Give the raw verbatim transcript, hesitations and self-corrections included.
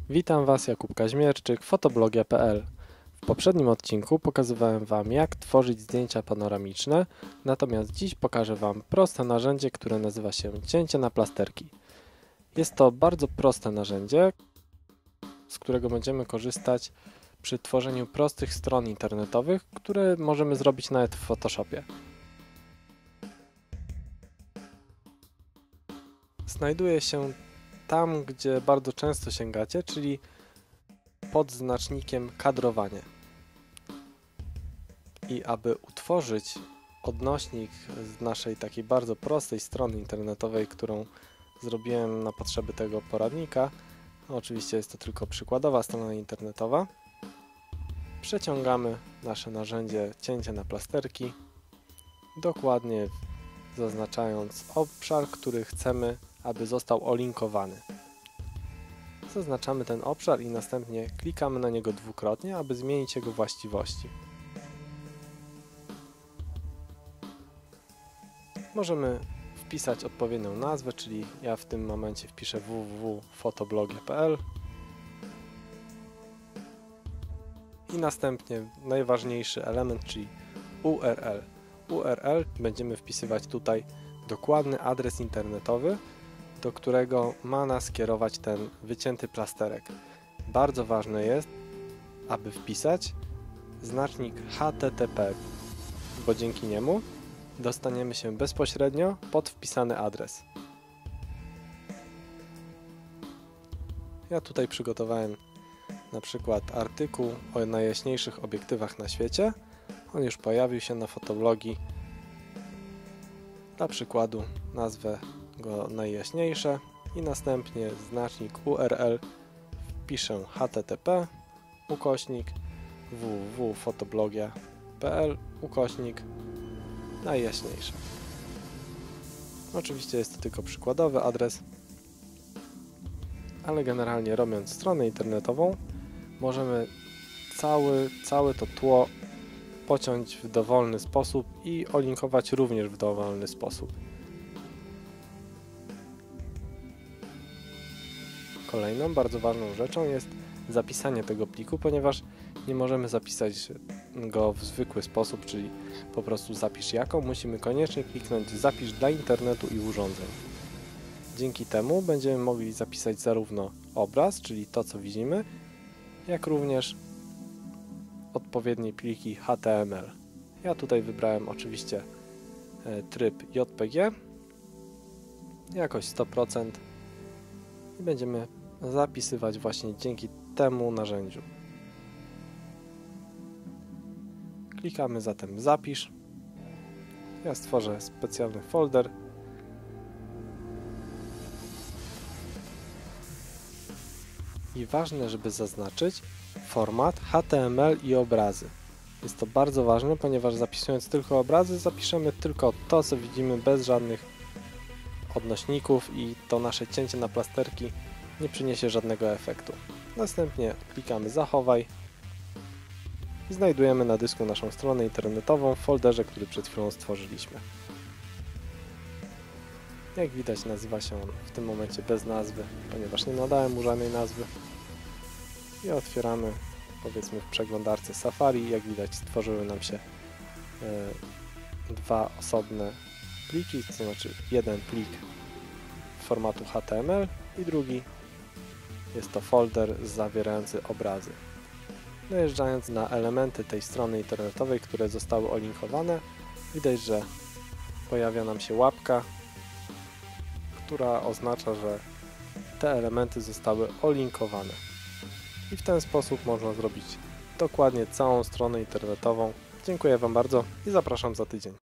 Witam Was, Jakub Kaźmierczyk, fotoblogia kropka p l. W poprzednim odcinku pokazywałem Wam, jak tworzyć zdjęcia panoramiczne, natomiast dziś pokażę Wam proste narzędzie, które nazywa się cięcie na plasterki. Jest to bardzo proste narzędzie, z którego będziemy korzystać przy tworzeniu prostych stron internetowych, które możemy zrobić nawet w Photoshopie. Znajduje się tam, gdzie bardzo często sięgacie, czyli pod znacznikiem kadrowanie. I aby utworzyć odnośnik z naszej takiej bardzo prostej strony internetowej, którą zrobiłem na potrzeby tego poradnika, oczywiście jest to tylko przykładowa strona internetowa, przeciągamy nasze narzędzie cięcia na plasterki, dokładnie zaznaczając obszar, który chcemy, aby został olinkowany. Zaznaczamy ten obszar i następnie klikamy na niego dwukrotnie, aby zmienić jego właściwości. Możemy wpisać odpowiednią nazwę, czyli ja w tym momencie wpiszę w w w kropka fotoblogia kropka p l i następnie najważniejszy element, czyli U R L. U R L będziemy wpisywać tutaj dokładny adres internetowy, do którego ma nas kierować ten wycięty plasterek. Bardzo ważne jest, aby wpisać znacznik H T T P, bo dzięki niemu dostaniemy się bezpośrednio pod wpisany adres. Ja tutaj przygotowałem na przykład artykuł o najjaśniejszych obiektywach na świecie. On już pojawił się na fotoblogii. Dla przykładu nazwę go najjaśniejsze i następnie znacznik U R L wpiszę H T T P ukośnik w w w kropka fotoblogia kropka p l ukośnik najjaśniejsze. Oczywiście jest to tylko przykładowy adres, ale generalnie robiąc stronę internetową możemy cały, całe to tło pociąć w dowolny sposób i olinkować również w dowolny sposób. Kolejną bardzo ważną rzeczą jest zapisanie tego pliku, ponieważ nie możemy zapisać go w zwykły sposób, czyli po prostu zapisz jako, musimy koniecznie kliknąć zapisz dla internetu i urządzeń. Dzięki temu będziemy mogli zapisać zarówno obraz, czyli to co widzimy, jak również odpowiednie pliki H T M L. Ja tutaj wybrałem oczywiście tryb J P G, jakość sto procent i będziemy zapisywać właśnie dzięki temu narzędziu. Klikamy zatem zapisz. Ja stworzę specjalny folder. I ważne, żeby zaznaczyć format H T M L i obrazy. Jest to bardzo ważne, ponieważ zapisując tylko obrazy, zapiszemy tylko to, co widzimy, bez żadnych odnośników i to nasze cięcie na plasterki nie przyniesie żadnego efektu. Następnie klikamy zachowaj i znajdujemy na dysku naszą stronę internetową w folderze, który przed chwilą stworzyliśmy. Jak widać, nazywa się on w tym momencie bez nazwy, ponieważ nie nadałem mu żadnej nazwy. I otwieramy, powiedzmy, w przeglądarce Safari. Jak widać, stworzyły nam się e, dwa osobne pliki, to znaczy jeden plik formatu H T M L i drugi jest to folder zawierający obrazy. Najeżdżając na elementy tej strony internetowej, które zostały olinkowane, widać, że pojawia nam się łapka, która oznacza, że te elementy zostały olinkowane. I w ten sposób można zrobić dokładnie całą stronę internetową. Dziękuję Wam bardzo i zapraszam za tydzień.